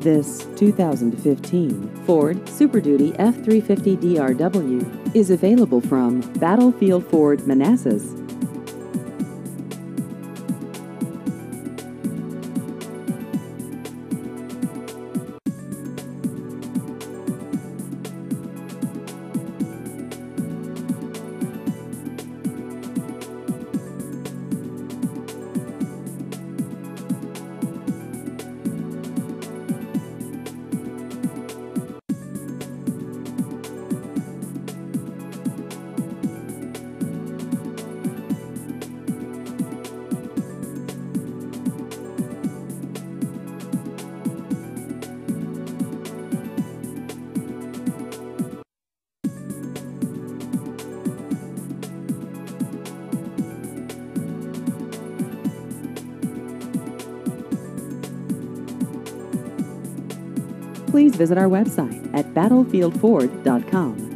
This 2015 Ford Super Duty F350 DRW is available from Battlefield Ford Manassas. Please visit our website at battlefieldford.com.